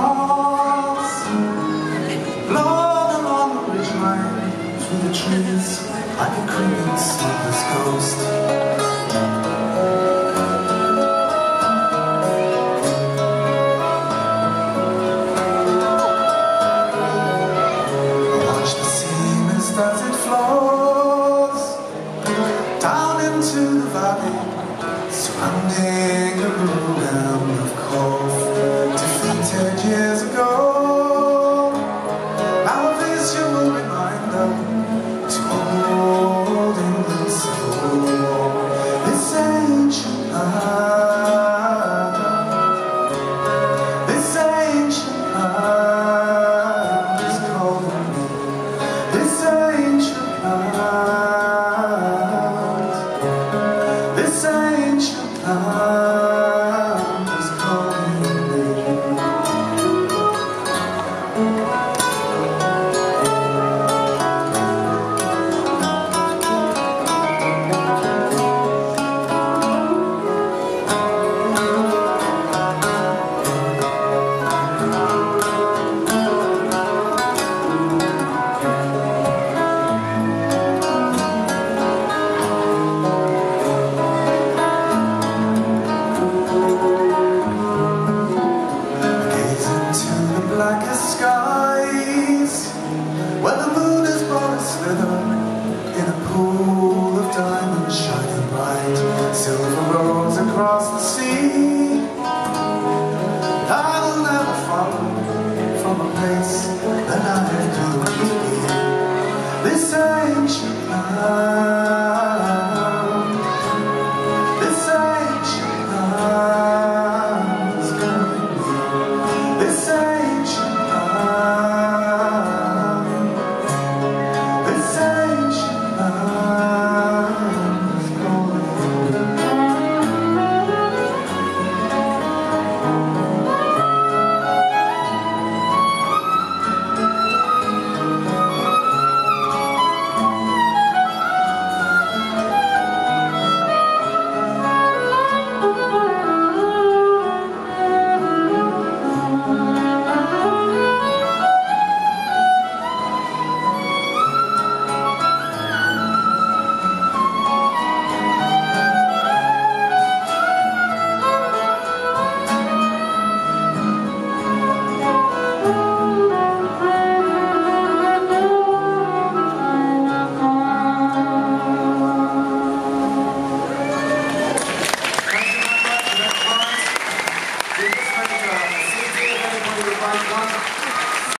walls, blown along the ridgeline, through the trees, like a creeping smokeless ghost. As it flows down into the valley, surrounding a ruin of cold, defeated years ago. Now a visual reminder to old England's civil war. This ancient land, this ancient land is calling me. This ancient land, this ancient land is calling me. Blackest skies, where the moon is born a slither in a pool of diamonds shining bright. Silver rolls across the sea, but I'll never follow from a place that I don't to be. This ancient land, this ancient land is calling me. This ancient